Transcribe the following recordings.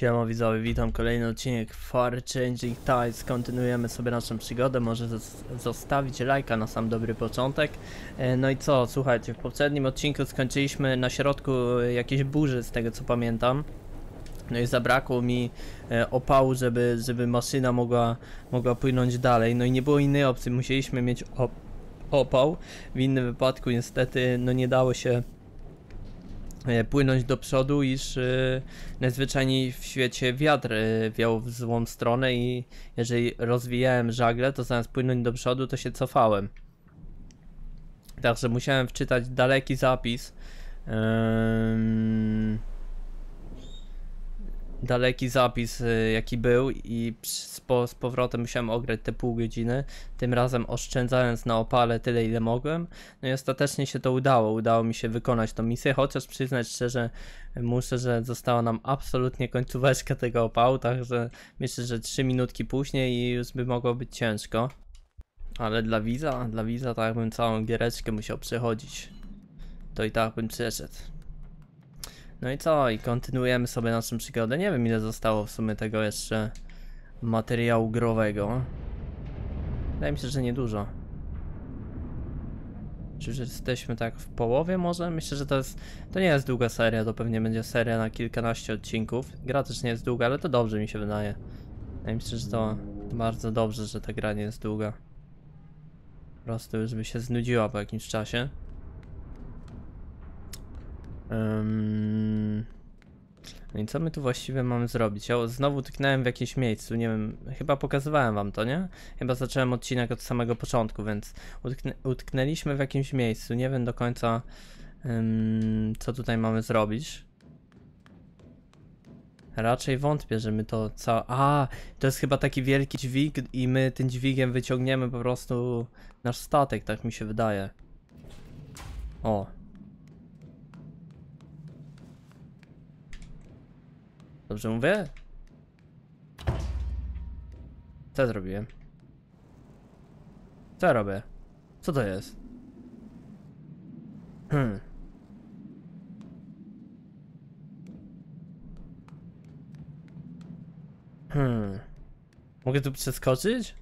Siema widzowie, witam, kolejny odcinek Far Changing Tides. Kontynuujemy sobie naszą przygodę, może zostawić lajka na sam dobry początek. No i co, słuchajcie, w poprzednim odcinku skończyliśmy na środku jakiejś burzy, z tego co pamiętam. No i zabrakło mi opału, żeby maszyna mogła płynąć dalej. No i nie było innej opcji, musieliśmy mieć opał. W innym wypadku niestety no nie dało się płynąć do przodu, iż najzwyczajniej w świecie wiatr wiał w złą stronę i jeżeli rozwijałem żagle, to zamiast płynąć do przodu, to się cofałem. Także musiałem wczytać daleki zapis. Daleki zapis jaki był i z powrotem musiałem ograć te pół godziny, tym razem oszczędzając na opale tyle ile mogłem. No i ostatecznie się to udało mi się wykonać tą misję, chociaż przyznać szczerze muszę, że została nam absolutnie końcóweczka tego opału, także myślę, że 3 minutki później i już by mogło być ciężko. Ale dla widza tak jakbym całą giereczkę musiał przechodzić, to i tak bym przeszedł. No i co? I kontynuujemy sobie naszą przygodę. Nie wiem ile zostało w sumie tego jeszcze materiału growego. Wydaje mi się, że niedużo. Czy już jesteśmy tak w połowie może? Myślę, że to nie jest długa seria, to pewnie będzie seria na kilkanaście odcinków. Gra też nie jest długa, ale to dobrze mi się wydaje. Wydaje mi się, że to bardzo dobrze, że ta gra nie jest długa. Po prostu już by się znudziła po jakimś czasie. No i co my tu właściwie mamy zrobić? Ja znowu tknąłem w jakimś miejscu, nie wiem, chyba pokazywałem wam to, nie? Chyba zacząłem odcinek od samego początku, więc utknęliśmy w jakimś miejscu, nie wiem do końca co tutaj mamy zrobić. Raczej wątpię, że my to to jest chyba taki wielki dźwig i my tym dźwigiem wyciągniemy po prostu nasz statek, tak mi się wydaje. O. Dobrze mówię? Co zrobiłem? Co ja robię? Co to jest? Mogę tu przeskoczyć?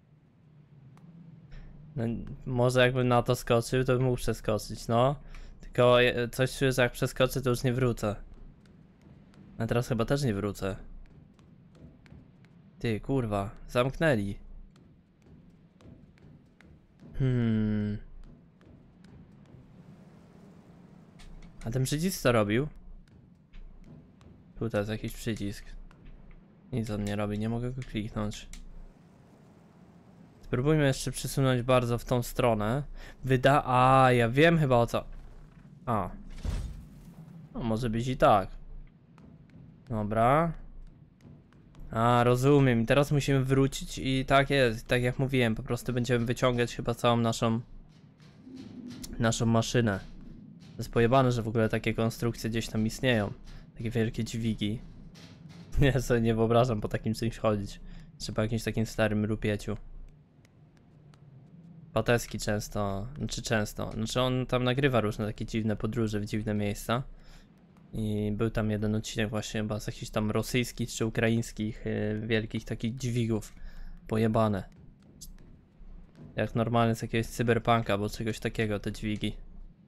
No, może jakbym na to skoczył, to bym mógł przeskoczyć, no. Tylko coś czuję, że jak przeskoczę, to już nie wrócę. A teraz chyba też nie wrócę. Ty, kurwa, zamknęli. A ten przycisk co robił? Tutaj jest jakiś przycisk. Nic on nie robi, nie mogę go kliknąć. Spróbujmy jeszcze przesunąć bardzo w tą stronę. Ja wiem chyba o co. No może być i tak. Dobra. Rozumiem. I teraz musimy wrócić i tak jest, tak jak mówiłem, po prostu będziemy wyciągać chyba całą naszą maszynę. To jest pojebane, że w ogóle takie konstrukcje gdzieś tam istnieją. Takie wielkie dźwigi. Ja sobie nie wyobrażam po takim czymś chodzić. Czy po jakimś takim starym rupieciu. Pateski znaczy on tam nagrywa różne takie dziwne podróże w dziwne miejsca. I był tam jeden odcinek właśnie chyba z jakichś tam rosyjskich czy ukraińskich wielkich takich dźwigów. Pojebane. Jak normalnie z jakiegoś cyberpunka albo czegoś takiego te dźwigi.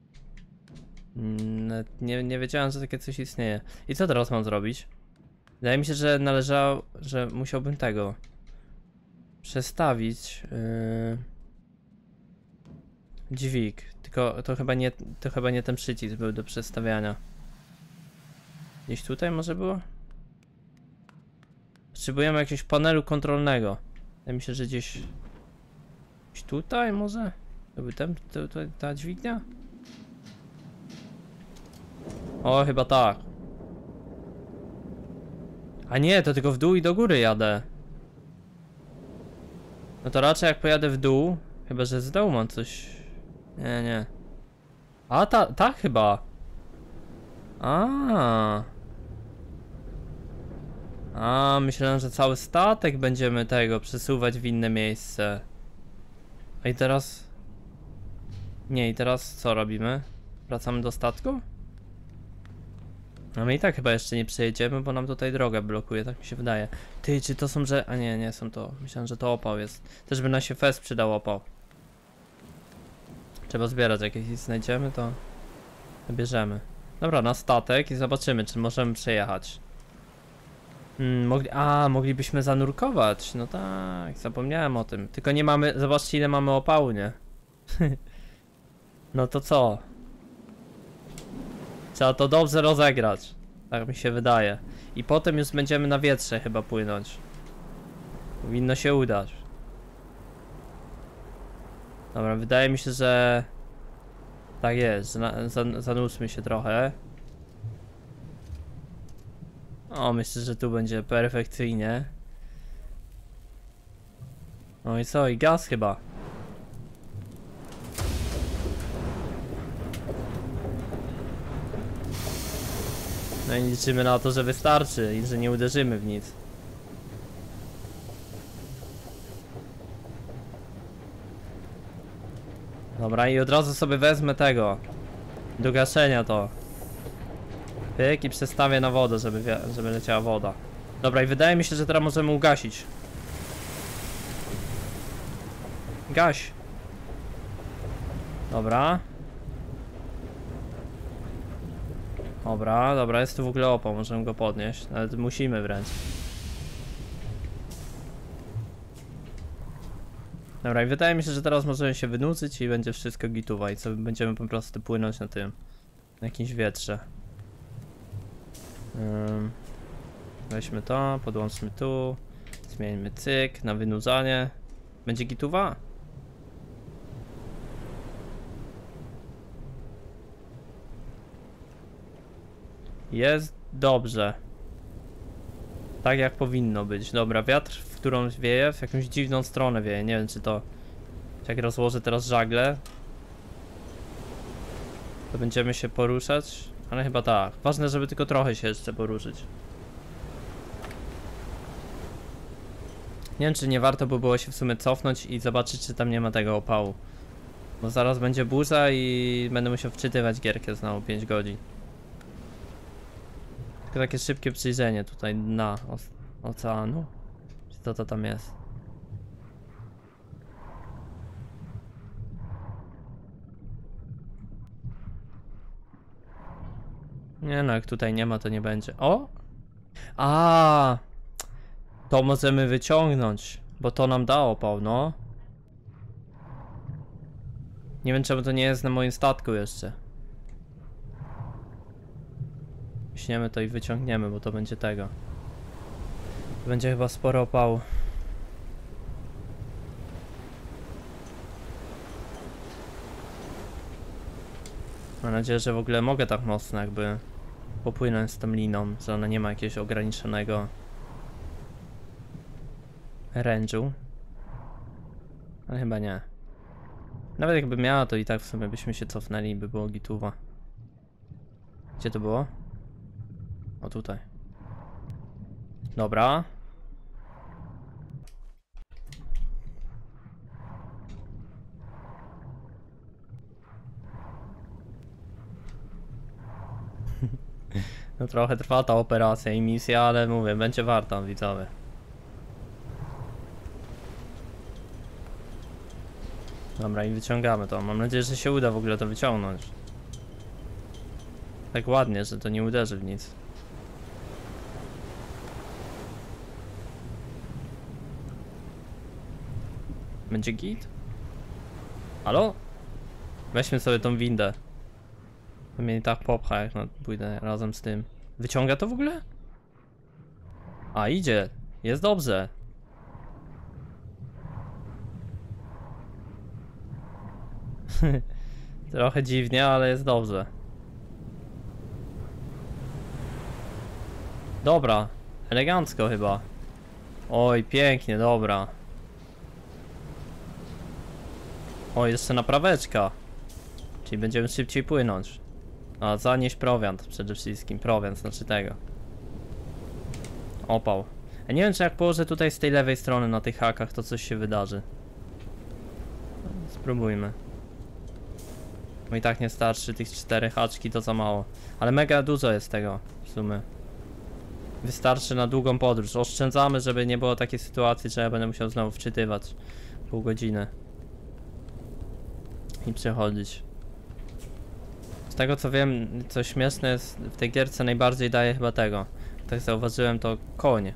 Nie wiedziałem, że takie coś istnieje. I co teraz mam zrobić? Wydaje mi się, że że musiałbym tego przestawić dźwig. Tylko to chyba nie ten przycisk był do przestawiania. Gdzieś tutaj może było? Potrzebujemy jakiegoś panelu kontrolnego. Wydaje mi się, że gdzieś tutaj może? To by ta dźwignia? O, chyba tak. A nie, to tylko w dół i do góry jadę. No to raczej jak pojadę w dół, chyba że z dołu mam coś. Nie. Ta chyba. Myślałem, że cały statek będziemy przesuwać w inne miejsce. A i teraz... Nie, i teraz co robimy? Wracamy do statku? No my i tak chyba jeszcze nie przejedziemy, bo nam tutaj drogę blokuje, tak mi się wydaje. Ty, czy to są A nie, nie są to. Myślałem, że to opał jest. Też by nam się fest przydał opał. Trzeba zbierać, jak jakieś znajdziemy, to bierzemy. Dobra, na statek i zobaczymy, czy możemy przejechać. Moglibyśmy zanurkować. No tak, zapomniałem o tym. Tylko nie mamy, zobaczcie ile mamy opału, nie? No to co? Trzeba to dobrze rozegrać. Tak mi się wydaje. I potem już będziemy na wietrze chyba płynąć. Powinno się udać. Dobra, wydaje mi się, że... Tak jest, zanurzmy się trochę. O, myślę, że tu będzie perfekcyjnie. No i co? I gaz chyba. No i liczymy na to, że wystarczy i że nie uderzymy w nic. Dobra, i od razu sobie wezmę tego. Do gaszenia to. Pyk i przestawię na wodę, żeby leciała woda. Dobra, i wydaje mi się, że teraz możemy ugasić. Gaś. Dobra. Dobra, jest tu w ogóle opał, możemy go podnieść. Nawet musimy wręcz. Dobra, i wydaje mi się, że teraz możemy się wynurzyć i będzie wszystko gituwa i co będziemy po prostu płynąć na tym. Na jakimś wietrze. Weźmy to, podłączmy tu. Zmieńmy cyk na wynurzanie. Będzie gituwa? Jest dobrze. Tak jak powinno być. Dobra, wiatr, w którą wieje, w jakąś dziwną stronę wieje. Nie wiem, czy to... Jak rozłożę teraz żagle, to będziemy się poruszać. Ale chyba tak. Ważne, żeby tylko trochę się jeszcze poruszyć. Nie wiem, czy nie warto by było się w sumie cofnąć i zobaczyć, czy tam nie ma tego opału. Bo zaraz będzie burza i będę musiał wczytywać gierkę znowu 5 godzin. Tylko takie szybkie przyjrzenie tutaj na oceanu. Co to tam jest? Nie no, jak tutaj nie ma, to nie będzie. O! To możemy wyciągnąć, bo to nam da opał, no. Nie wiem, czemu to nie jest na moim statku jeszcze. Śniemy to i wyciągniemy, bo to będzie tego. To będzie chyba sporo opału. Mam nadzieję, że w ogóle mogę tak mocno jakby popłynąć z tą liną, że ona nie ma jakiegoś ograniczonego range'u. Ale chyba nie. Nawet jakby miała, to i tak w sumie byśmy się cofnęli i by było gituwa. Gdzie to było? O tutaj. Dobra. No trochę trwa ta operacja i misja, ale mówię, będzie warta, widzowie. Dobra, i wyciągamy to. Mam nadzieję, że się uda w ogóle to wyciągnąć. Tak ładnie, że to nie uderzy w nic. Będzie git? Halo? Weźmy sobie tą windę. To mnie i tak popcha, jak no, pójdę razem z tym. Wyciąga to w ogóle? A, idzie. Jest dobrze. Trochę dziwnie, ale jest dobrze. Dobra. Elegancko chyba. Oj, pięknie, dobra. O, jeszcze napraweczka. Czyli będziemy szybciej płynąć. A, zanieść prowiant przede wszystkim. Prowiant, znaczy tego. Opał. Ja nie wiem, czy jak położę tutaj z tej lewej strony na tych hakach, to coś się wydarzy. Spróbujmy. Bo i tak nie starczy, tych 4 haczki to za mało. Ale mega dużo jest tego w sumie. Wystarczy na długą podróż. Oszczędzamy, żeby nie było takiej sytuacji, że ja będę musiał znowu wczytywać pół godziny. I przechodzić. Z tego co wiem, co śmieszne jest, w tej gierce najbardziej daje chyba tego. Tak zauważyłem, to konie.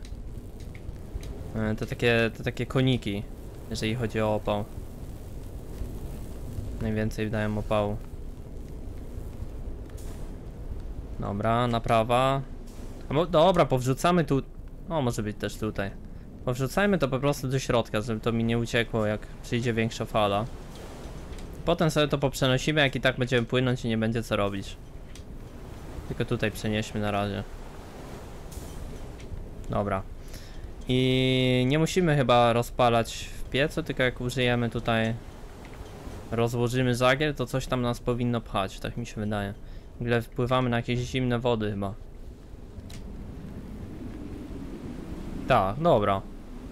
To takie koniki, jeżeli chodzi o opał. Najwięcej dają opału. Dobra, naprawa. Dobra, powrzucamy tu... O, może być też tutaj. Powrzucajmy to po prostu do środka, żeby to mi nie uciekło, jak przyjdzie większa fala. Potem sobie to poprzenosimy, jak i tak będziemy płynąć i nie będzie co robić. Tylko tutaj przenieśmy na razie. Dobra. I nie musimy chyba rozpalać w piecu, tylko jak użyjemy tutaj... Rozłożymy żagiel, to coś tam nas powinno pchać, tak mi się wydaje. W ogóle wpływamy na jakieś zimne wody chyba. Tak, dobra.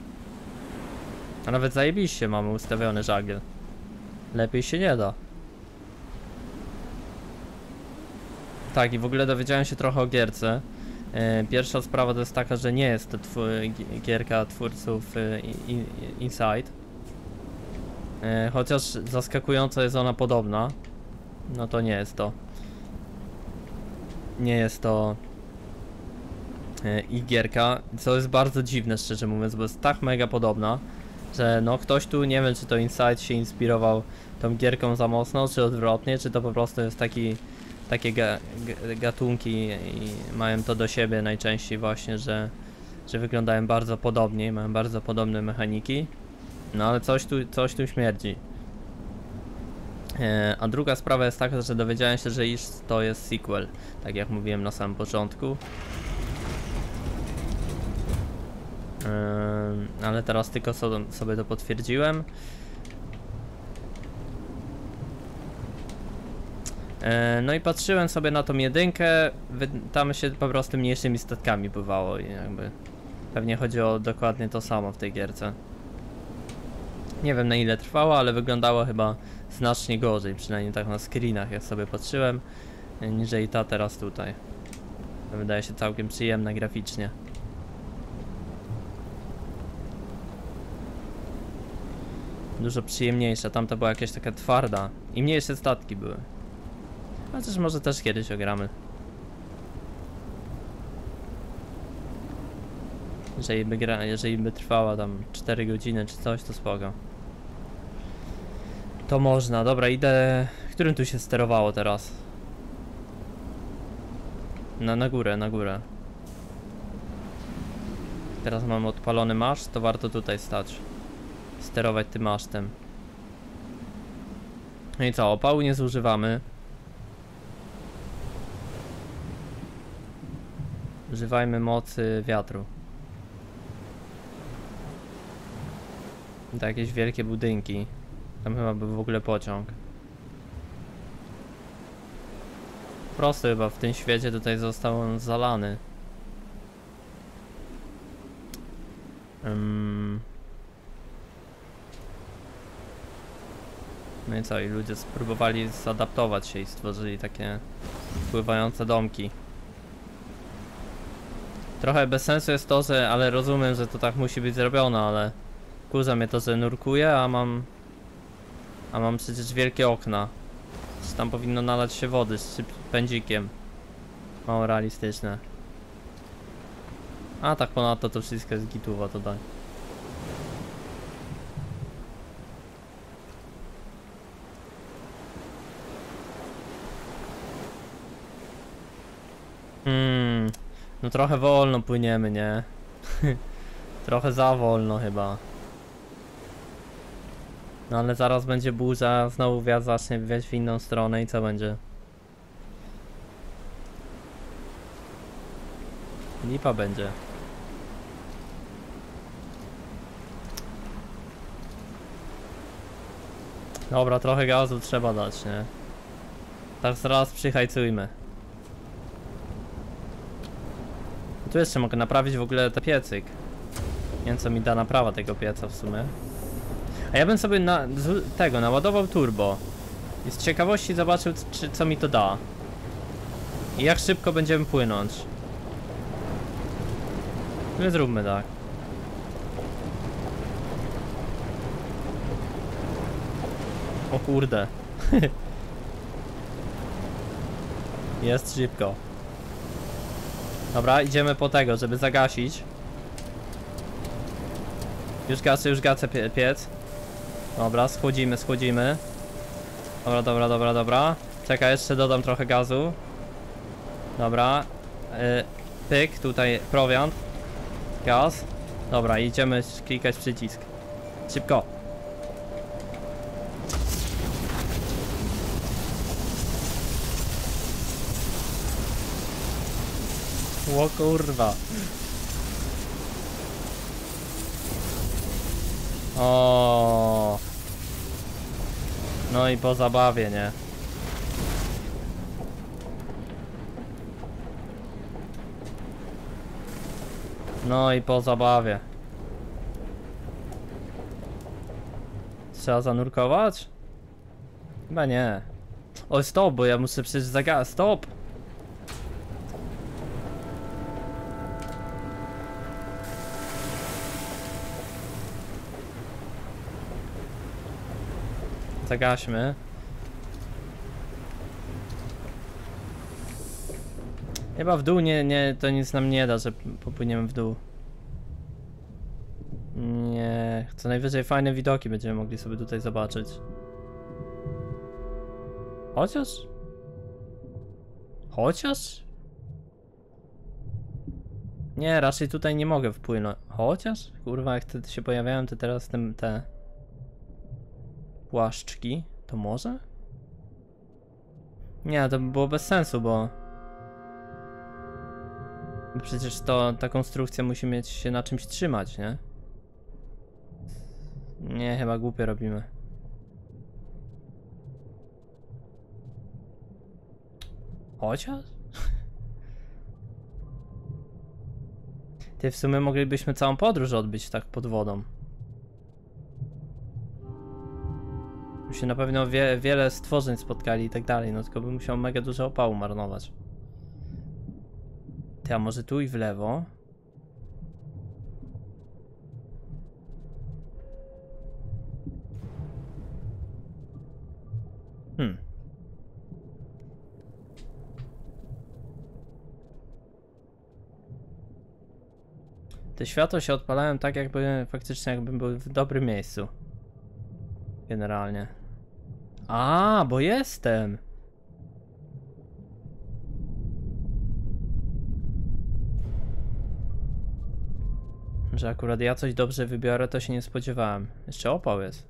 A nawet zajebiście mamy ustawiony żagiel. Lepiej się nie da. Tak, i w ogóle dowiedziałem się trochę o gierce. Pierwsza sprawa to jest taka, że nie jest to gierka twórców Inside. Chociaż zaskakująco jest ona podobna. No to nie jest to. Nie jest to ich gierka, co jest bardzo dziwne, szczerze mówiąc, bo jest tak mega podobna, że no ktoś tu, nie wiem czy to Inside się inspirował tą gierką za mocno, czy odwrotnie, czy to po prostu jest takie gatunki i mają to do siebie najczęściej właśnie, że wyglądają bardzo podobnie, mają bardzo podobne mechaniki. No ale coś tu śmierdzi. A druga sprawa jest taka, że dowiedziałem się, że iż to jest sequel, tak jak mówiłem na samym początku. Ale teraz tylko sobie to potwierdziłem. No i patrzyłem sobie na tą jedynkę, tam się po prostu mniejszymi statkami bywało i jakby pewnie chodzi o dokładnie to samo w tej gierce. Nie wiem na ile trwało, ale wyglądało chyba znacznie gorzej, przynajmniej tak na screenach jak sobie patrzyłem, niżeli ta teraz tutaj. Wydaje się całkiem przyjemna graficznie. Dużo przyjemniejsza, tamta była jakaś taka twarda i mniejsze statki były. Chociaż może też kiedyś ogramy. Jeżeli by trwała tam 4 godziny czy coś, to spoko. To można, dobra, idę... Którym tu się sterowało teraz? Na górę, na górę. Teraz mam odpalony maszt, to warto tutaj stać. Sterować tym masztem. No i co, opału nie zużywamy. Używajmy mocy wiatru. To jakieś wielkie budynki. Tam chyba był w ogóle pociąg. Prosto chyba w tym świecie tutaj został on zalany. No i co? I ludzie spróbowali zaadaptować się i stworzyli takie pływające domki. Trochę bez sensu jest to, że... Ale rozumiem, że to tak musi być zrobione, ale... Kurza mnie to, że nurkuje, a mam przecież wielkie okna. Czy tam powinno nalać się wody z pędzikiem. Mało realistyczne. A tak ponadto to wszystko jest gituwa tutaj. No trochę wolno płyniemy, nie? Trochę za wolno chyba. No ale zaraz będzie burza, znowu wiatr zacznie wiać w inną stronę i co będzie? Lipa będzie. Dobra, trochę gazu trzeba dać, nie? Tak zaraz przyhajcujmy. Tu jeszcze mogę naprawić w ogóle ten piecyk. Nie wiem co mi da naprawa tego pieca w sumie. A ja bym sobie naładował turbo. I z ciekawości zobaczył, co mi to da. I jak szybko będziemy płynąć. No zróbmy tak. O kurde. Jest szybko. Dobra, idziemy po tego, żeby zagasić. Już gacę piec. Dobra, schłodzimy. Dobra. Czekaj, jeszcze dodam trochę gazu. Dobra. Pyk, tutaj prowiant. Gaz. Dobra, idziemy klikać przycisk. Szybko. O kurwa. O. No i po zabawie, nie? No i po zabawie. Trzeba zanurkować? Chyba nie. O, stop, bo ja muszę przecież zagadać. Stop! Zagaśmy. Chyba w dół to nic nam nie da, że popłyniemy w dół. Nie, co najwyżej fajne widoki będziemy mogli sobie tutaj zobaczyć. Chociaż? Nie, raczej tutaj nie mogę wpłynąć. Chociaż? Kurwa, jak te się pojawiają, to teraz te płaszczki, to może? Nie, to by było bez sensu, bo przecież ta konstrukcja musi mieć się na czymś trzymać, nie? Nie, chyba głupio robimy. Chociaż? Ty, w sumie moglibyśmy całą podróż odbyć tak pod wodą. Już się na pewno wiele stworzeń spotkali i tak dalej, no tylko by musiał mega dużo opału marnować. Ty, a może tu i w lewo? Te światła się odpalają tak, jakbym był w dobrym miejscu. Generalnie. A, bo jestem! Że akurat ja coś dobrze wybiorę, to się nie spodziewałem. Jeszcze opał jest.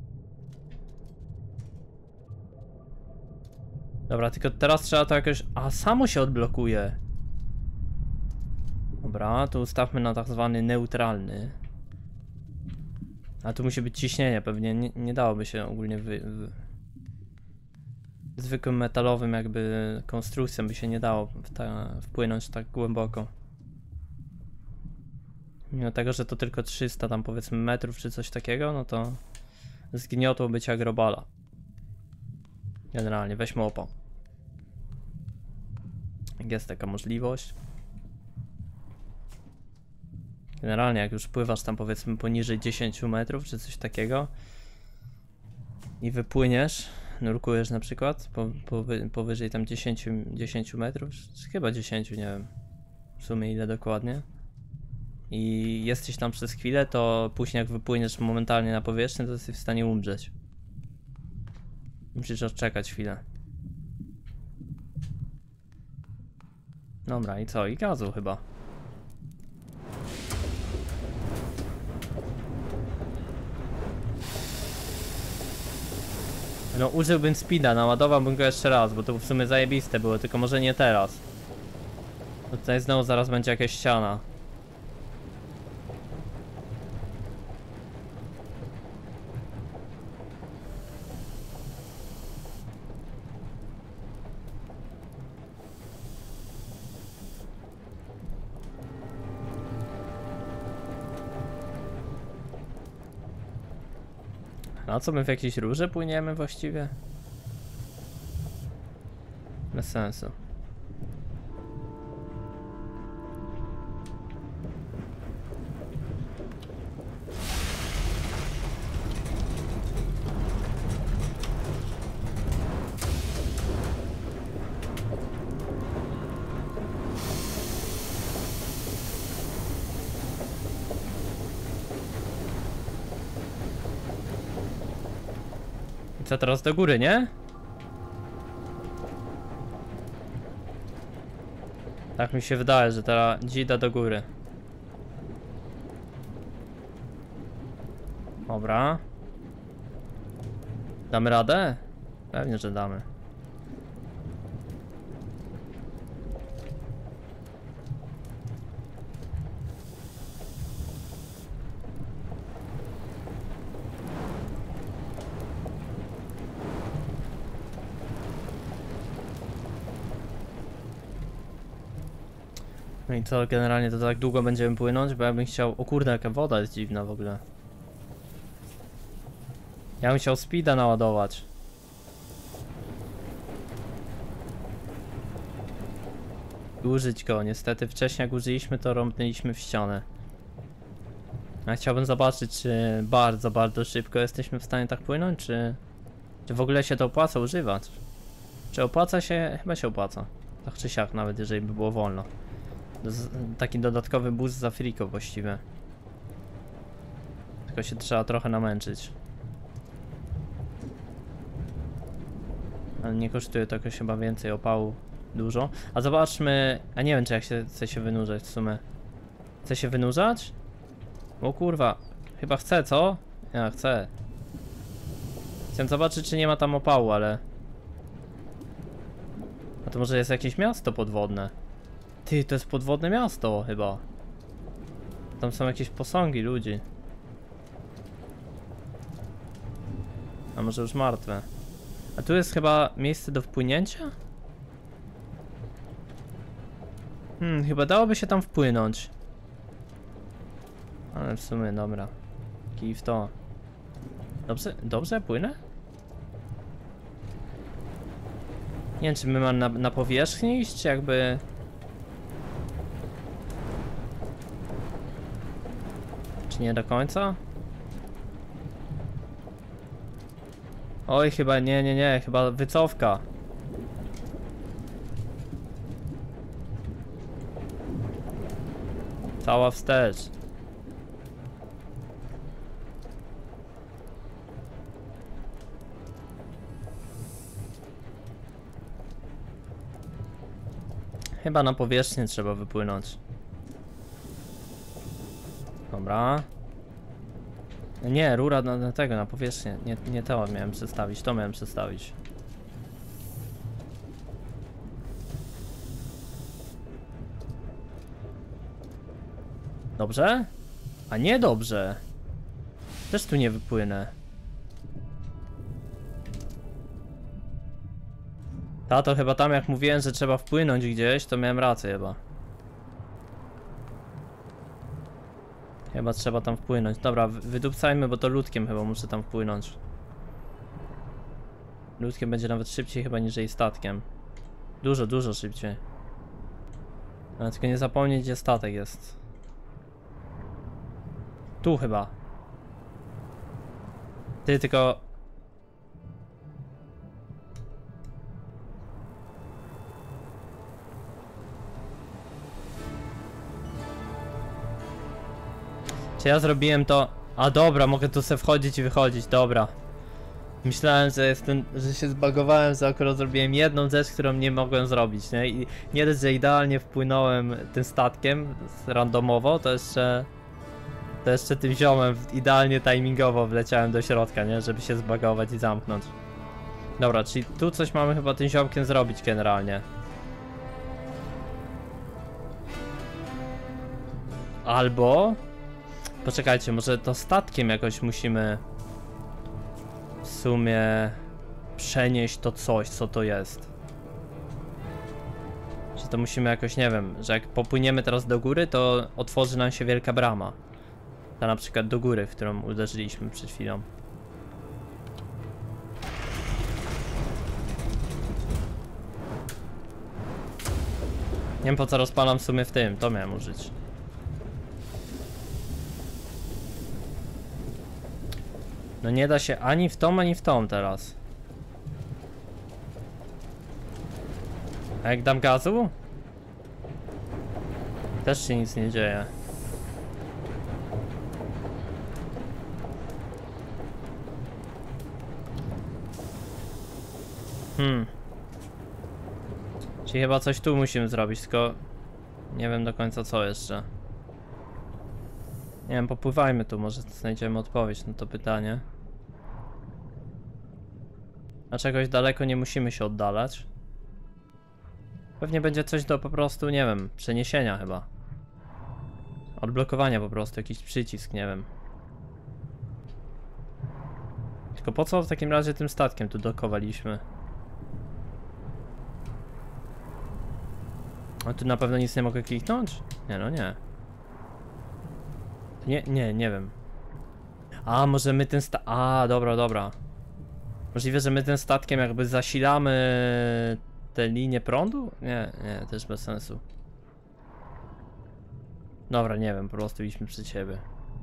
Dobra, tylko teraz trzeba to jakoś... A, samo się odblokuje. Dobra, to ustawmy na tak zwany neutralny. A tu musi być ciśnienie, pewnie nie dałoby się ogólnie zwykłym metalowym jakby konstrukcją by się nie dało wpłynąć tak głęboko. Mimo tego, że to tylko 300 tam powiedzmy metrów czy coś takiego, no to zgniotłoby cię jak robala. Generalnie, weźmy opał. Jak jest taka możliwość. Generalnie jak już pływasz tam powiedzmy poniżej 10 metrów czy coś takiego i wypłyniesz, nurkujesz na przykład powyżej tam 10 metrów, czy chyba 10, nie wiem w sumie ile dokładnie, i jesteś tam przez chwilę, to później jak wypłyniesz momentalnie na powierzchnię, to jesteś w stanie umrzeć. Musisz odczekać chwilę. Dobra, i co? I gazu chyba. No użyłbym speeda, naładowałbym go jeszcze raz, bo to w sumie zajebiste było, tylko może nie teraz. Bo tutaj znowu zaraz będzie jakaś ściana. Na co my w jakiejś rurze płyniemy właściwie? Bez sensu. Co teraz do góry, nie? Tak mi się wydaje, że teraz dzida do góry. Dobra. Damy radę? Pewnie, że damy. No i co, generalnie to tak długo będziemy płynąć, bo ja bym chciał... O kurde, jaka woda jest dziwna w ogóle. Ja bym chciał speeda naładować. Użyć go, niestety wcześniej jak użyliśmy, to rąbnęliśmy w ścianę. Ja chciałbym zobaczyć, czy bardzo, bardzo szybko jesteśmy w stanie tak płynąć, czy w ogóle się to opłaca używać. Czy opłaca się? Chyba się opłaca. Tak czy siak, nawet jeżeli by było wolno. Taki dodatkowy boost za friko właściwie. Tylko się trzeba trochę namęczyć. Ale nie kosztuje to jakoś chyba więcej opału. Dużo. A zobaczmy... A nie wiem, czy jak się chce się wynurzać w sumie. Chce się wynurzać? O kurwa. Chyba chce, co? Ja chcę. Chciałem zobaczyć, czy nie ma tam opału, ale... A to może jest jakieś miasto podwodne? Ty, to jest podwodne miasto chyba. Tam są jakieś posągi ludzi. A może już martwe. A tu jest chyba miejsce do wpłynięcia? Chyba dałoby się tam wpłynąć. Ale w sumie, dobra. Kij w to. Dobrze płynę? Nie wiem, czy my mamy na powierzchni iść, czy jakby... Czy nie do końca? Oj, chyba nie, chyba wycofka. Cała wstecz. Chyba na powierzchnię trzeba wypłynąć. Dobra. Nie, rura na tego, na powierzchnię. Nie to miałem przedstawić, to miałem przedstawić. Dobrze? A nie dobrze. Też tu nie wypłynę. To chyba tam jak mówiłem, że trzeba wpłynąć gdzieś, to miałem rację chyba. Chyba trzeba tam wpłynąć. Dobra, wydupcajmy, bo to ludkiem chyba muszę tam wpłynąć. Ludkiem będzie nawet szybciej chyba niż statkiem. Dużo szybciej. Ale tylko nie zapomnieć, gdzie statek jest. Tu chyba. Ty tylko... Czy ja zrobiłem to... A dobra, mogę tu sobie wchodzić i wychodzić, dobra. Myślałem, że się zbagowałem, że akurat zrobiłem jedną rzecz, którą nie mogłem zrobić, nie? I nie dość, że idealnie wpłynąłem tym statkiem randomowo, to jeszcze tym ziomem idealnie timingowo wleciałem do środka, nie? Żeby się zbagować i zamknąć. Dobra, czyli tu coś mamy chyba tym ziomkiem zrobić generalnie. Albo... Poczekajcie, może to statkiem jakoś musimy... W sumie... Przenieść to coś, co to jest. Czy to musimy jakoś, nie wiem, że jak popłyniemy teraz do góry, to otworzy nam się wielka brama. Ta na przykład do góry, w którą uderzyliśmy przed chwilą. Nie wiem po co rozpalam w sumie w tym, to miałem użyć. No nie da się ani w tą, ani w tą teraz. A jak dam gazu? Też się nic nie dzieje. Czyli chyba coś tu musimy zrobić, tylko nie wiem do końca co jeszcze. Nie wiem, popływajmy tu, może znajdziemy odpowiedź na to pytanie. A czegoś daleko nie musimy się oddalać. Pewnie będzie coś do po prostu, nie wiem, przeniesienia chyba. Odblokowania po prostu, jakiś przycisk, nie wiem. Tylko po co w takim razie tym statkiem tu dokowaliśmy? A tu na pewno nic nie mogę kliknąć? Nie, no nie. Nie wiem. A, może my ten dobra. Możliwe, że my tym statkiem jakby zasilamy te linie prądu? Nie, też bez sensu. Dobra, nie wiem, po prostu idźmy przed siebie.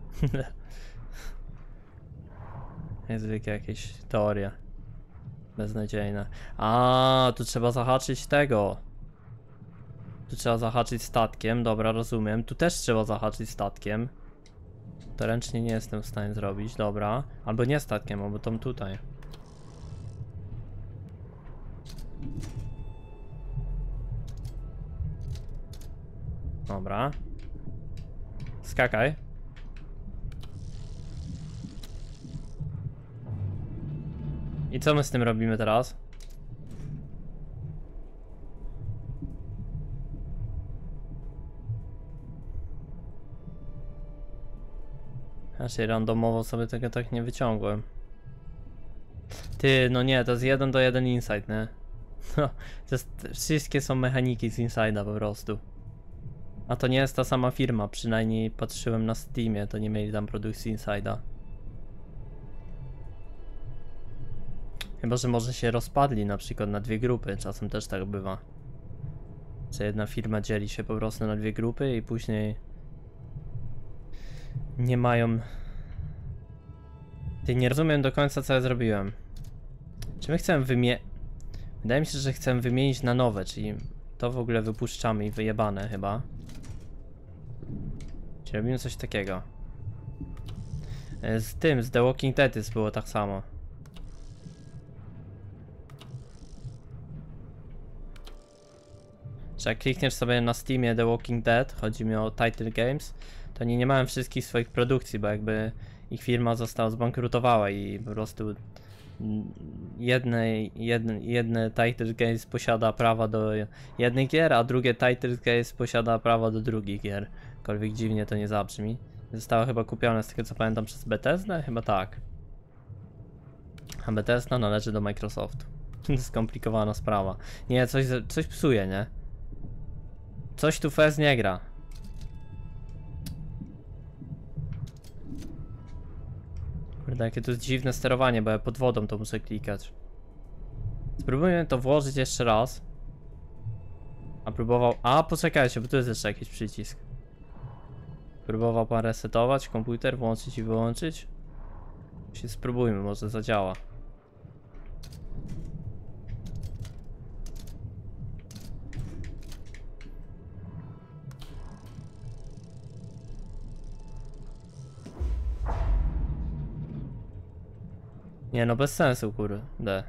Niezwykle jakieś teorie. Beznadziejne. A, tu trzeba zahaczyć tego. Tu trzeba zahaczyć statkiem, dobra, rozumiem. Tu też trzeba zahaczyć statkiem. To ręcznie nie jestem w stanie zrobić, dobra. Albo nie statkiem, albo tą tutaj. Dobra. Skakaj. I co my z tym robimy teraz? Raczej randomowo sobie tego tak nie wyciągłem. Ty, no nie, to jest 1 do 1 Inside, nie? No, to jest, wszystkie są mechaniki z Inside'a po prostu. A to nie jest ta sama firma, przynajmniej patrzyłem na Steamie, to nie mieli tam produkcji Inside'a. Chyba, że może się rozpadli na przykład na dwie grupy, czasem też tak bywa. Że jedna firma dzieli się po prostu na dwie grupy i później nie mają... Ty, nie rozumiem do końca co ja zrobiłem. Czy my chcemy Wydaje mi się, że chcemy wymienić na nowe, czyli to w ogóle wypuszczamy i wyjebane chyba. Czyli robimy coś takiego. Z The Walking Dead było tak samo. Że jak klikniesz sobie na Steamie The Walking Dead, chodzi mi o Title Games, to oni nie mają wszystkich swoich produkcji, bo jakby ich firma została zbankrutowała i po prostu jedne Title Games posiada prawa do jednych gier, a drugie Title Games posiada prawa do drugich gier. Jakkolwiek dziwnie to nie zabrzmi. Została chyba kupiona, z tego co pamiętam, przez Bethesdę? Chyba tak. A Bethesda należy do Microsoftu. Skomplikowana sprawa. Nie, coś psuje, nie? Coś tu fez nie gra. Kurde, jakie to jest dziwne sterowanie, bo ja pod wodą to muszę klikać. Spróbujmy to włożyć jeszcze raz. A, poczekajcie, bo tu jest jeszcze jakiś przycisk. Próbował pan resetować komputer, włączyć i wyłączyć? Spróbujmy, może zadziała. Nie no, bez sensu, kurde.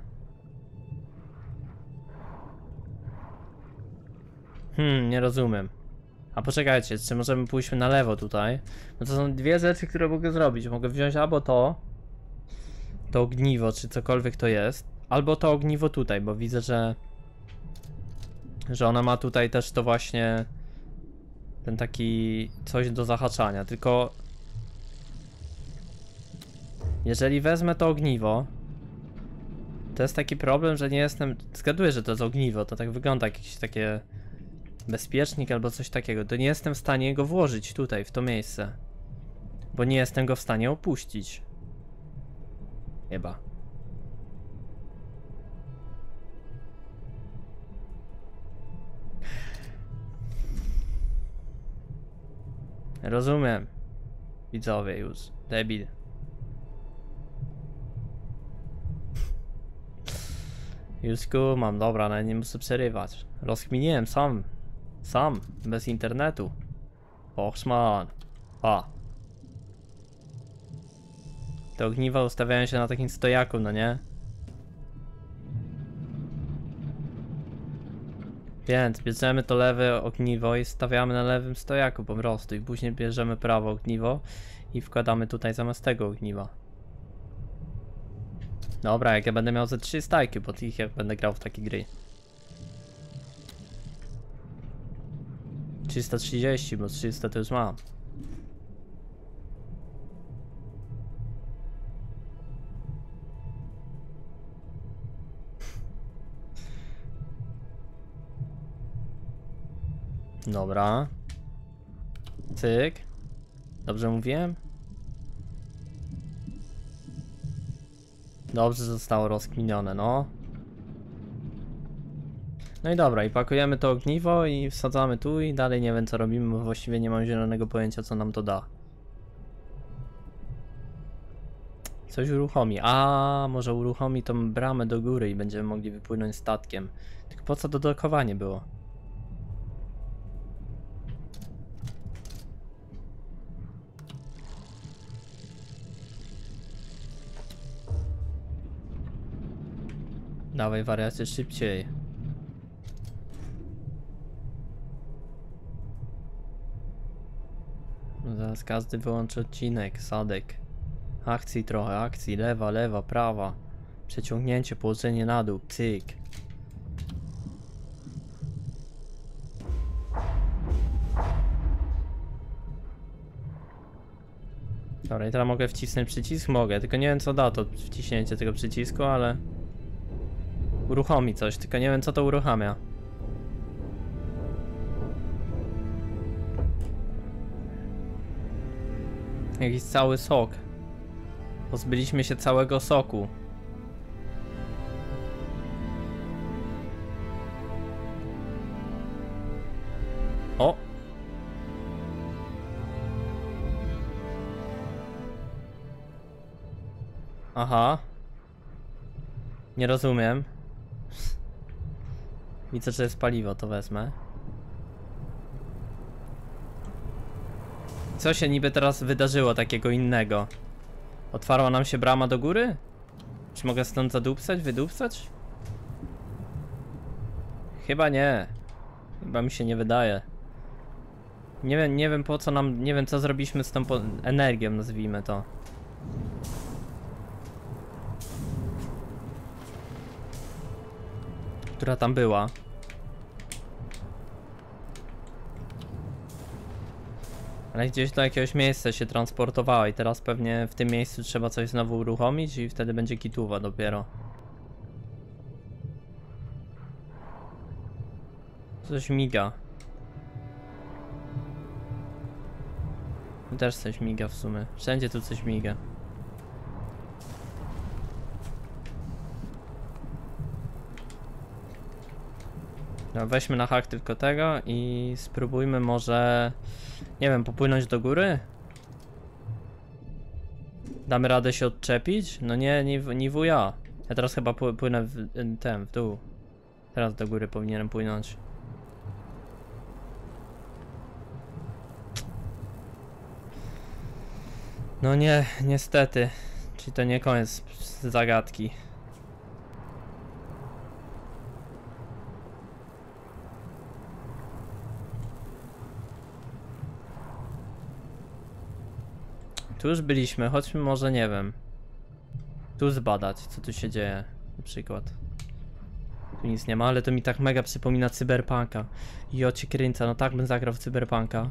Nie rozumiem. A poczekajcie, czy możemy pójść na lewo tutaj? No to są dwie rzeczy, które mogę zrobić. Mogę wziąć albo to ogniwo, czy cokolwiek to jest, albo to ogniwo tutaj, bo widzę, że ona ma tutaj też to właśnie ten taki coś do zahaczania, tylko jeżeli wezmę to ogniwo, to jest taki problem, że nie jestem... Zgaduję, że to jest ogniwo, to tak wygląda jakieś takie... bezpiecznik albo coś takiego, to nie jestem w stanie go włożyć tutaj, w to miejsce. Bo nie jestem go w stanie opuścić. Chyba. Rozumiem. Widzowie już. Debil. Już kumam, dobra, nawet nie muszę przerywać. Rozkminiłem sam. Sam, bez internetu. Boxman. A. Te ogniwa ustawiają się na takim stojaku, no nie? Więc bierzemy to lewe ogniwo i stawiamy na lewym stojaku po prostu. I później bierzemy prawe ogniwo i wkładamy tutaj zamiast tego ogniwa. Dobra, jak ja będę miał ze 3 stajki, bo ich jak będę grał w takie gry. 330, bo 300 to już mam. Dobra. Cyk. Dobrze mówiłem? Dobrze zostało rozkminione, no. No i dobra, i pakujemy to ogniwo i wsadzamy tu i dalej nie wiem co robimy, bo właściwie nie mam zielonego pojęcia co nam to da. Coś uruchomi. A może uruchomi tą bramę do góry i będziemy mogli wypłynąć statkiem. Tylko po co to dokowanie było? Dawaj wariacie szybciej. Zaraz każdy wyłączy odcinek, sadek. Akcji trochę, akcji, lewa, lewa, prawa. Przeciągnięcie, położenie na dół, cyk. Dobra, i teraz mogę wcisnąć przycisk? Mogę, tylko nie wiem co da to wciśnięcie tego przycisku, ale... Uruchomi coś, tylko nie wiem co to uruchamia. Jakiś cały sok. Pozbyliśmy się całego soku. O! Aha. Nie rozumiem. Widzę, że jest paliwo, to wezmę. Co się niby teraz wydarzyło takiego innego? Otwarła nam się brama do góry? Czy mogę stąd zadupcać, wydupcać? Chyba nie. Chyba mi się nie wydaje. Nie wiem po co nam, nie wiem co zrobiliśmy z tą energią, nazwijmy to. Która tam była. Ale gdzieś do jakiegoś miejsca się transportowała i teraz pewnie w tym miejscu trzeba coś znowu uruchomić i wtedy będzie kituwa dopiero. Coś miga. Też coś miga w sumie. Wszędzie tu coś miga. No, weźmy na hak tylko tego i spróbujmy może, nie wiem, popłynąć do góry? Damy radę się odczepić? No nie wuja. Ja teraz chyba płynę w dół. Teraz do góry powinienem płynąć. No nie, niestety. Czyli to nie koniec zagadki. Tu już byliśmy, chodźmy może, nie wiem. Tu zbadać, co tu się dzieje, na przykład. Tu nic nie ma, ale to mi tak mega przypomina Cyberpunka. I o cię kręca, no tak bym zagrał w Cyberpunka.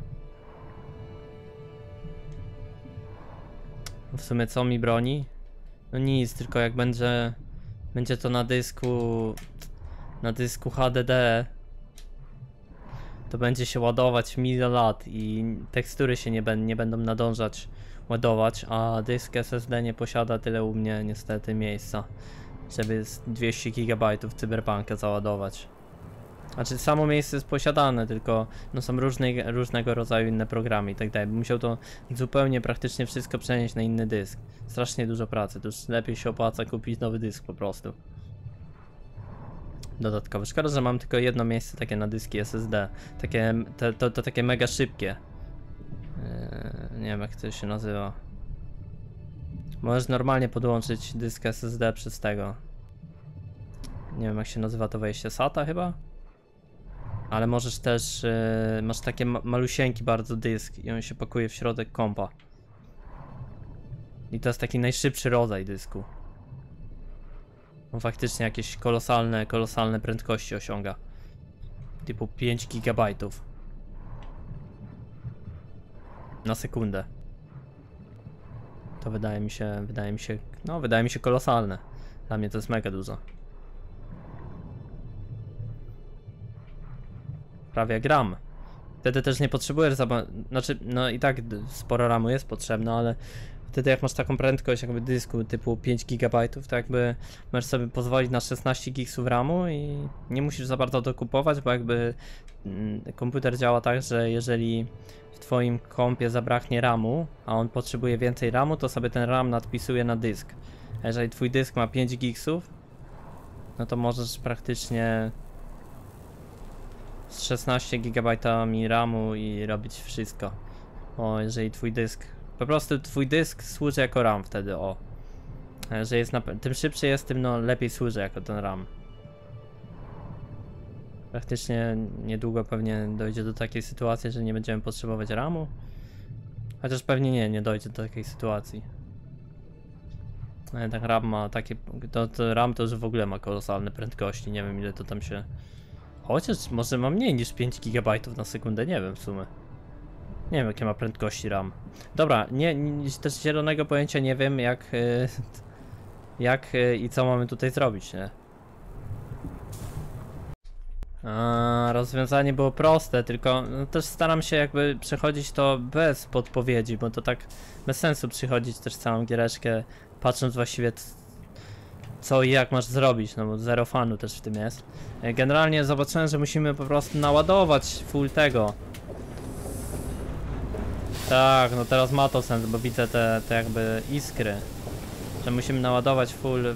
W sumie co mi broni? No nic, tylko jak będzie to na dysku HDD, to będzie się ładować milion lat i tekstury się nie będą nadążać ładować, a dysk SSD nie posiada tyle u mnie niestety miejsca, żeby z 200 GB Cyberpunka załadować. Znaczy samo miejsce jest posiadane, tylko no są różnego rodzaju inne programy i tak dalej. Musiał to zupełnie praktycznie wszystko przenieść na inny dysk. Strasznie dużo pracy, to już lepiej się opłaca kupić nowy dysk po prostu. Dodatkowo. Szkoda, że mam tylko jedno miejsce takie na dyski SSD. Takie, to takie mega szybkie. Nie wiem jak to się nazywa. Możesz normalnie podłączyć dysk SSD przez tego. Nie wiem jak się nazywa to wejście, SATA chyba? Ale możesz też, masz takie malusieńki bardzo dysk i on się pakuje w środek kompa. I to jest taki najszybszy rodzaj dysku. On faktycznie jakieś kolosalne prędkości osiąga. Typu 5 GB na sekundę. To wydaje mi się kolosalne. Dla mnie to jest mega dużo. Prawie gram. Wtedy też nie potrzebujesz znaczy, no i tak sporo RAMu jest potrzebne, ale wtedy jak masz taką prędkość jakby dysku typu 5 GB, to jakby możesz sobie pozwolić na 16 GB RAMu i nie musisz za bardzo dokupować, bo jakby komputer działa tak, że jeżeli w twoim kompie zabraknie RAMu, a on potrzebuje więcej RAMu, to sobie ten RAM nadpisuje na dysk. A jeżeli twój dysk ma 5 GB, no to możesz praktycznie z 16 GB RAMu i robić wszystko. Bo jeżeli twój dysk, po prostu twój dysk służy jako RAM wtedy, o. A jeżeli jest tym szybszy jest, tym no lepiej służy jako ten RAM. Praktycznie niedługo pewnie dojdzie do takiej sytuacji, że nie będziemy potrzebować RAMu. Chociaż pewnie nie dojdzie do takiej sytuacji. Ale tak RAM ma takie, to RAM to już w ogóle ma kolosalne prędkości, nie wiem ile to tam się... Chociaż może ma mniej niż 5 GB na sekundę, nie wiem w sumie. Nie wiem jakie ma prędkości RAM. Dobra, też zielonego pojęcia nie wiem jak i co mamy tutaj zrobić, nie? Rozwiązanie było proste, tylko no, też staram się jakby przechodzić to bez podpowiedzi, bo to tak bez sensu przychodzić też całą giereczkę, patrząc właściwie co i jak masz zrobić, no bo zero fanu też w tym jest. Generalnie zobaczyłem, że musimy po prostu naładować full tego. Tak, no teraz ma to sens, bo widzę te jakby iskry. Że musimy naładować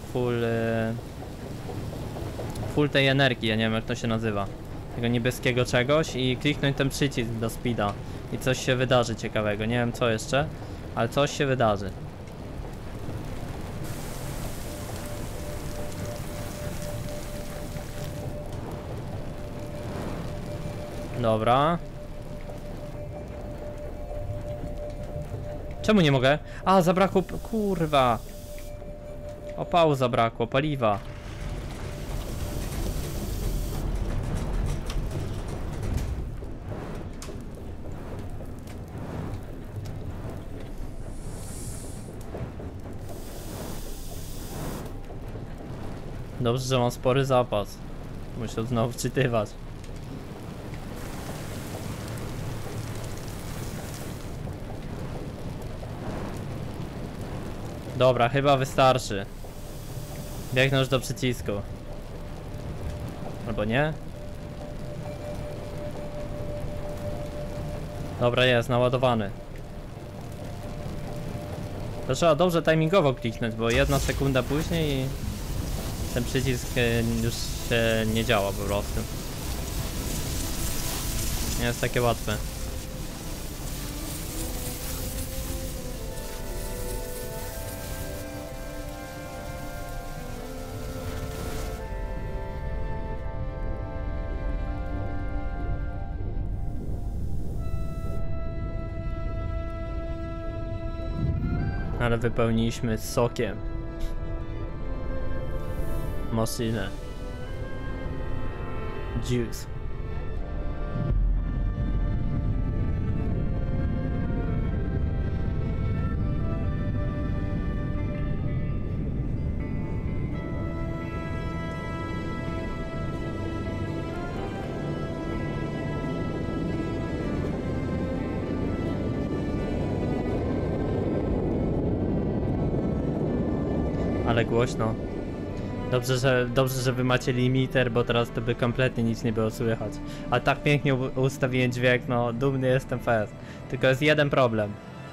full tej energii, ja nie wiem jak to się nazywa. Tego niebieskiego czegoś i kliknąć ten przycisk do speeda. I coś się wydarzy ciekawego, nie wiem co jeszcze, ale coś się wydarzy. Dobra. Czemu nie mogę? A, zabrakło... Kurwa. Opału zabrakło, paliwa. Dobrze, że mam spory zapas. Muszę znowu wczytywać. Dobra, chyba wystarczy. Biegnę już do przycisku. Albo nie? Dobra, jest, naładowany. To trzeba dobrze timingowo kliknąć, bo 1 sekunda później ten przycisk już się nie działa po prostu. Nie jest takie łatwe. Ale wypełniliśmy sokiem maszynę. Juice. Ale głośno. Dobrze, że wy macie limiter, bo teraz to by kompletnie nic nie było słychać. A tak pięknie ustawiłem dźwięk, no dumny jestem fest. Tylko jest jeden problem.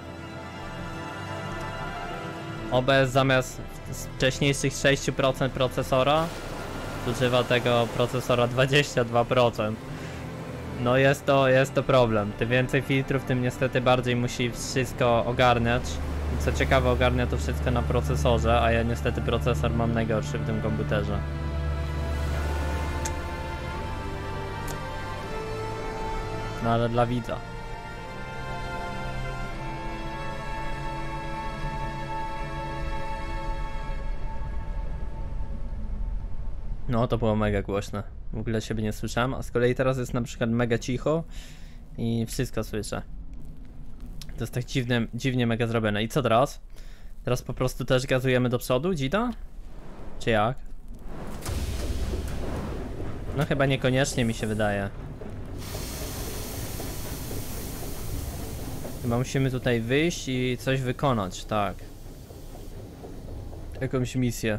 OBS zamiast wcześniejszych 6% procesora używa tego procesora 22%. No jest to problem. Tym więcej filtrów, tym niestety bardziej musi wszystko ogarniać. I co ciekawe, ogarnia to wszystko na procesorze, a ja niestety procesor mam najgorszy w tym komputerze. No ale dla widza. No to było mega głośne. W ogóle siebie nie słyszałem, a z kolei teraz jest na przykład mega cicho i wszystko słyszę. To jest tak dziwnie mega zrobione. I co teraz? Teraz po prostu też gazujemy do przodu, dzida? Czy jak? No chyba niekoniecznie mi się wydaje. Chyba musimy tutaj wyjść i coś wykonać, tak. Jakąś misję.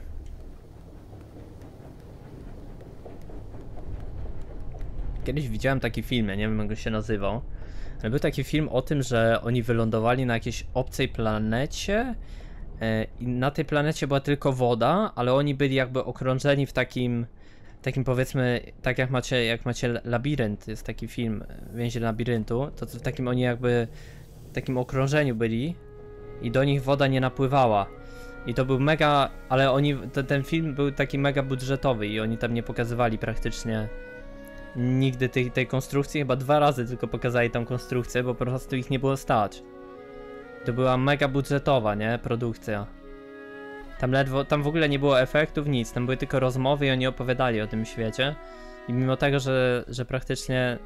Kiedyś widziałem taki film, ja nie wiem jak go się nazywał. Ale był taki film o tym, że oni wylądowali na jakiejś obcej planecie i na tej planecie była tylko woda, ale oni byli jakby okrążeni w takim powiedzmy, tak jak macie labirynt, jest taki film, Więzień labiryntu, to w takim oni jakby w takim okrążeniu byli i do nich woda nie napływała. I to był mega, ale ten film był taki mega budżetowy i oni tam nie pokazywali praktycznie nigdy tej konstrukcji, chyba 2 razy tylko pokazali tą konstrukcję, bo po prostu ich nie było stać. To była mega budżetowa, nie? Produkcja. Tam w ogóle nie było efektów, nic, tam były tylko rozmowy i oni opowiadali o tym świecie. I mimo tego, że praktycznie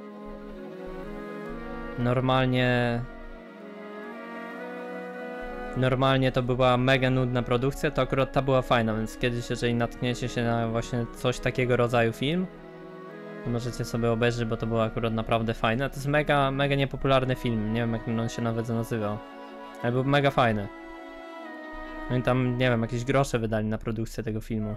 normalnie to była mega nudna produkcja, to akurat ta była fajna, więc kiedyś jeżeli natkniecie się na właśnie coś takiego rodzaju film, to możecie sobie obejrzeć, bo to było akurat naprawdę fajne. To jest mega niepopularny film, nie wiem jak on się nawet nazywał, ale był mega fajny. No i tam, nie wiem, jakieś grosze wydali na produkcję tego filmu.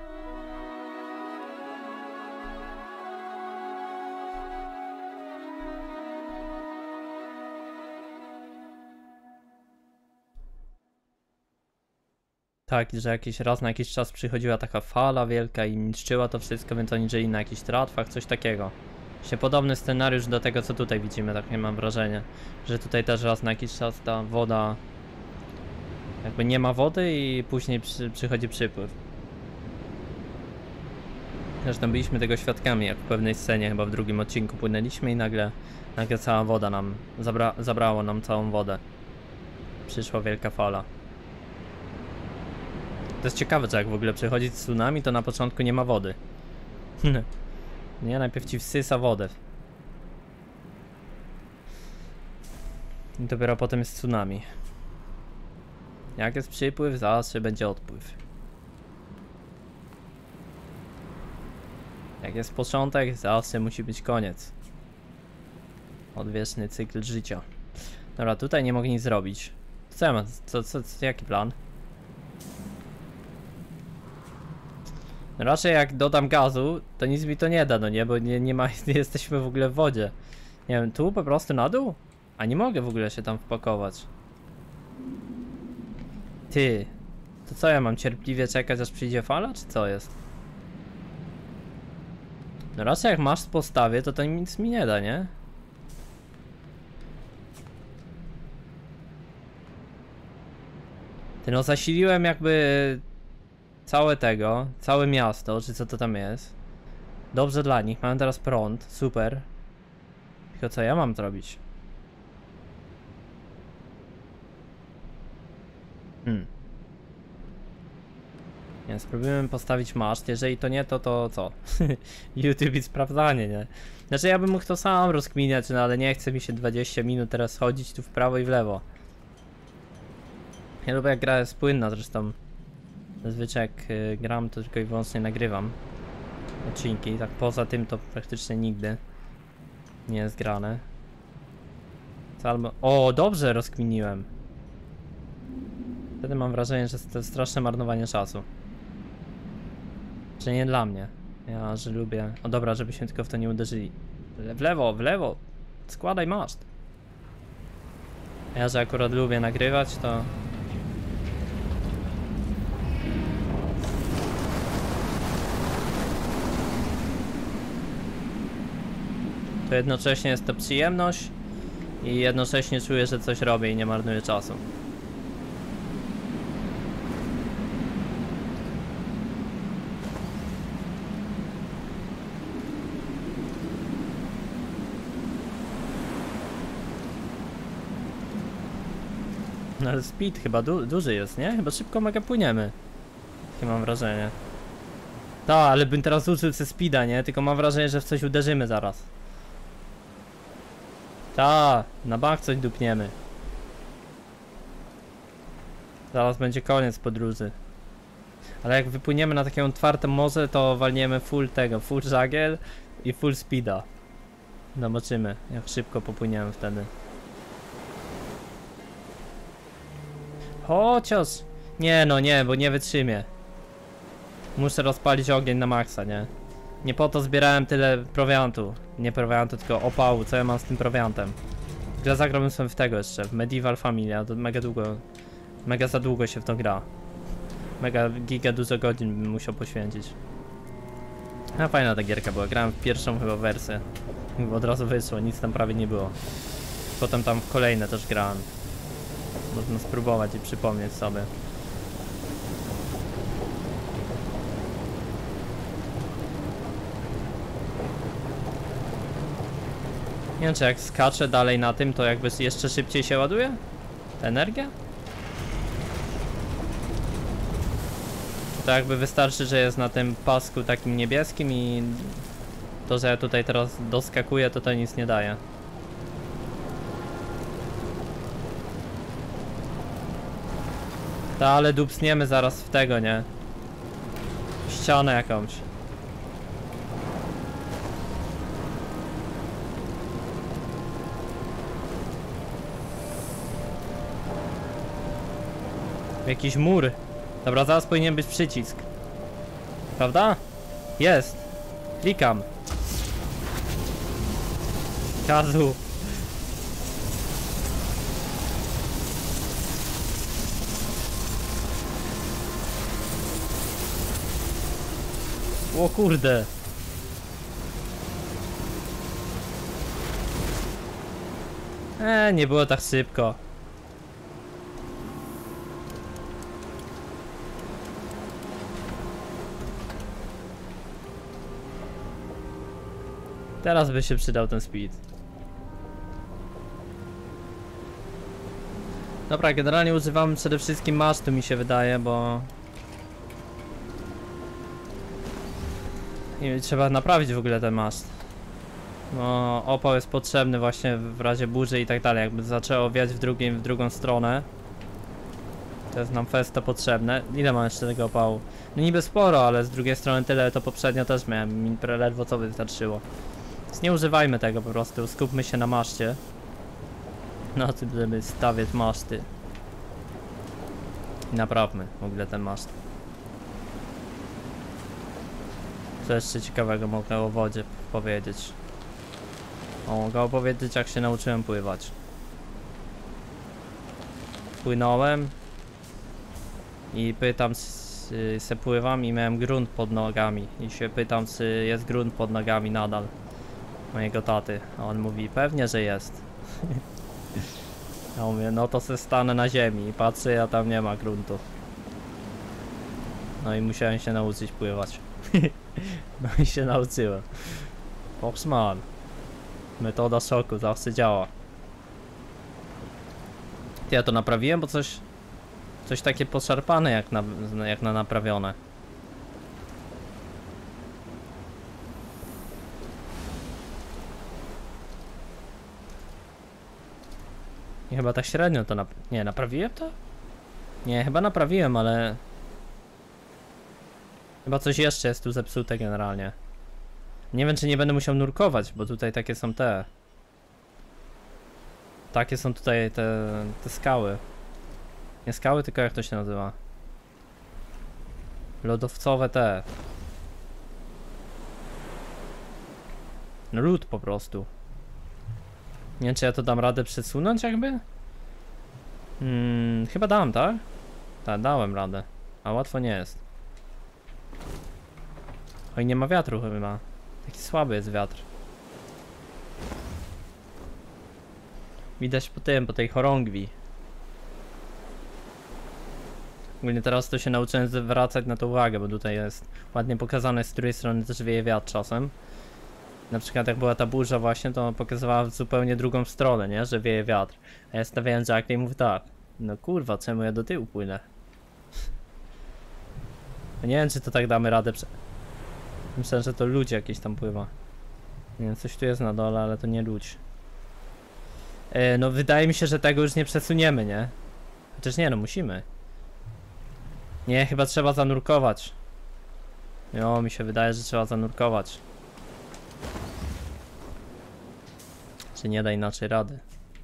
Tak, że jakiś raz na jakiś czas przychodziła taka fala wielka i niszczyła to wszystko, więc oni żyli na jakichś tratwach, coś takiego. Właśnie podobny scenariusz do tego, co tutaj widzimy, takie mam wrażenie. Że tutaj też raz na jakiś czas ta woda... jakby nie ma wody i później przychodzi przypływ. Zresztą byliśmy tego świadkami, jak w pewnej scenie, chyba w drugim odcinku płynęliśmy i nagle cała woda nam... zabrało nam całą wodę. Przyszła wielka fala. To jest ciekawe, że jak w ogóle przychodzi tsunami, to na początku nie ma wody. Nie, najpierw ci wsysa wodę. I dopiero potem jest tsunami. Jak jest przypływ, zawsze będzie odpływ. Jak jest początek, zawsze musi być koniec. Odwieczny cykl życia. Dobra, tutaj nie mogę nic zrobić. Co ja mam? Jaki plan? Raczej jak dodam gazu, to nic mi to nie da, no nie, bo nie jesteśmy w ogóle w wodzie. Nie wiem, tu po prostu na dół? A nie mogę w ogóle się tam wpakować. Ty, to co ja mam cierpliwie czekać aż przyjdzie fala, czy co jest? No raczej jak masz w postawie, to nic mi nie da, nie? Ty no zasiliłem jakby... całe miasto, czy co to tam jest. Dobrze dla nich, mamy teraz prąd, super. Tylko co ja mam zrobić? Nie, spróbujemy postawić maszt, jeżeli to nie, to co? YouTube i sprawdzanie, nie? Znaczy ja bym mógł to sam rozkminiać, no ale nie chce mi się 20 minut teraz chodzić tu w prawo i w lewo. Ja lubię jak gra jest płynna, zresztą zazwyczaj jak gram, to tylko i wyłącznie nagrywam odcinki, tak poza tym to praktycznie nigdy nie jest grane. O, dobrze rozkminiłem. Wtedy mam wrażenie, że to jest straszne marnowanie czasu. Że nie dla mnie. Ja, że lubię... O dobra, żebyśmy tylko w to nie uderzyli. W lewo, w lewo! Składaj maszt! Ja, że akurat lubię nagrywać, to... To jednocześnie jest to przyjemność i jednocześnie czuję, że coś robię i nie marnuję czasu. No ale speed chyba duży jest, nie? Chyba szybko mega płyniemy. Takie mam wrażenie. Tak, ale bym teraz użył ze speeda, nie? Tylko mam wrażenie, że w coś uderzymy zaraz. Ta, na bank coś dupniemy. Zaraz będzie koniec podróży. Ale jak wypłyniemy na takie otwarte morze, to walniemy full żagiel i full speeda. Zobaczymy, jak szybko popłyniemy wtedy. Chociaż... Nie no, nie, bo nie wytrzymię. Muszę rozpalić ogień na maksa, nie? Nie po to zbierałem tyle prowiantu. Nie prowiantu, tylko opału. Co ja mam z tym prowiantem? Gra zagrałbym sobie w tego jeszcze, w Medieval Familia. To mega długo... Mega za długo się w to gra. Mega giga dużo godzin bym musiał poświęcić. A fajna ta gierka była. Grałem w pierwszą chyba wersję. Od razu wyszło, nic tam prawie nie było. Potem tam w kolejne też grałem. Można spróbować i przypomnieć sobie. Nie wiem, czy jak skaczę dalej na tym, to jakby jeszcze szybciej się ładuje? Ta energia? To jakby wystarczy, że jest na tym pasku takim niebieskim i to, że ja tutaj teraz doskakuję, to nic nie daje. Ta, ale dupsniemy zaraz w tego, nie? Ścianę jakąś. Jakiś mur. Dobra, zaraz powinien być przycisk. Prawda? Jest. Klikam. Kazu. O kurde. Nie było tak szybko. Teraz by się przydał ten speed. Dobra, generalnie używamy przede wszystkim masztu, mi się wydaje, bo... I trzeba naprawić w ogóle ten maszt. No, opał jest potrzebny właśnie w razie burzy i tak dalej. Jakby zaczęło wiać w drugą stronę, to jest nam festa potrzebne. Ile mam jeszcze tego opału? No niby sporo, ale z drugiej strony tyle to poprzednio też miałem. Mi ledwo co wystarczyło. Więc nie używajmy tego po prostu, skupmy się na maszcie. Na tym, żeby stawiać maszty. I naprawmy w ogóle ten maszt. Co jeszcze ciekawego mogę o wodzie powiedzieć? Mogę opowiedzieć, jak się nauczyłem pływać. Płynąłem i pytam, czy se pływam i miałem grunt pod nogami. I się pytam, czy jest grunt pod nogami nadal mojego taty. A on mówi, pewnie, że jest. Ja mówię, no to se stanę na ziemi i patrzę, a tam nie ma gruntu. No i musiałem się nauczyć pływać. No i się nauczyłem. Foxman. Metoda szoku zawsze działa. Ja to naprawiłem, bo coś takie poszarpane jak na naprawione. I chyba tak średnio to nie, naprawiłem to? Nie, chyba naprawiłem, ale... Chyba coś jeszcze jest tu zepsute generalnie. Nie wiem, czy nie będę musiał nurkować, bo tutaj takie są te... Takie są tutaj te skały. Nie skały, tylko jak to się nazywa? Lodowcowe te. No lód po prostu. Nie wiem, czy ja to dam radę przesunąć jakby? Chyba dam, tak? Tak, dałem radę. A łatwo nie jest. Oj, nie ma wiatru chyba. Taki słaby jest wiatr. Widać po tym, po tej chorągwi. Ogólnie teraz to się nauczyłem zwracać na to uwagę, bo tutaj jest ładnie pokazane, z której strony też wieje wiatr czasem. Na przykład jak była ta burza właśnie, to pokazywała w zupełnie drugą stronę, nie? Że wieje wiatr. A ja stawiałem Jacka i mówię tak. No kurwa, czemu ja do tyłu płynę? Nie wiem, czy to tak damy radę. Myślę, że to ludzi jakieś tam pływa. Nie wiem, coś tu jest na dole, ale to nie ludź. No wydaje mi się, że tego już nie przesuniemy, nie? Chociaż nie, no musimy. Nie, chyba trzeba zanurkować. No, mi się wydaje, że trzeba zanurkować. Czy nie da inaczej rady.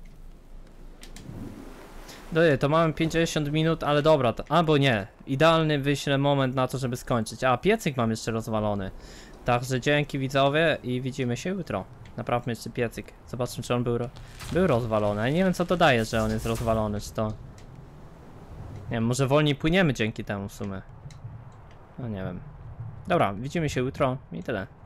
To mamy 50 minut, ale dobra, albo nie. Idealny wyślę moment na to, żeby skończyć. A, piecyk mam jeszcze rozwalony. Także dzięki widzowie i widzimy się jutro. Naprawmy jeszcze piecyk. Zobaczmy, czy on był rozwalony. Ja nie wiem, co to daje, że on jest rozwalony, czy to... Nie wiem, może wolniej płyniemy dzięki temu w sumie. No nie wiem. Dobra, widzimy się jutro i tyle.